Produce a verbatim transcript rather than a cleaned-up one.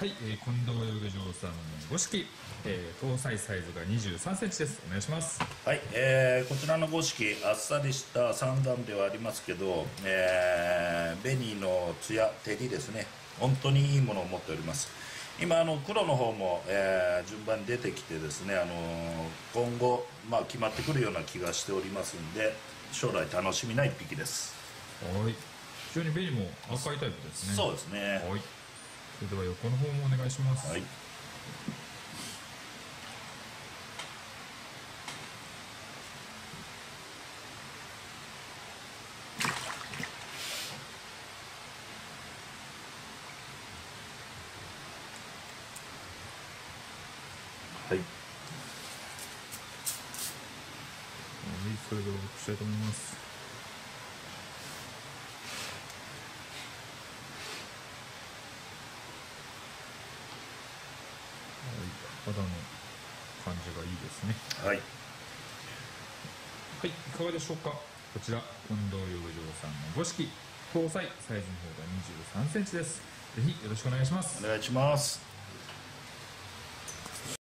はい、えー、近藤遊具場さんのご式、えー、搭載サイズがにじゅうさんセンチです。お願いします。 はい、えー、こちらのご式あっさりした三段ではありますけど、えー、紅のツヤ照りですね、本当にいいものを持っております。今あの黒の方も、えー、順番に出てきてですね、あのー、今後、まあ、決まってくるような気がしておりますんで、将来楽しみな一匹です。 はい、非常に紅も赤いタイプですね。 そうですね。 はい、それでは横の方もお願いします。 はい、はい、 はい、それでは僕したいと思います。はい、肌の感じがいいですね。 はい、 はい、いかがでしょうか。こちら近藤遊具場さんのご式、搭載サイズの方がにじゅうさんセンチです。ぜひよろしくお願いします。 お願いします。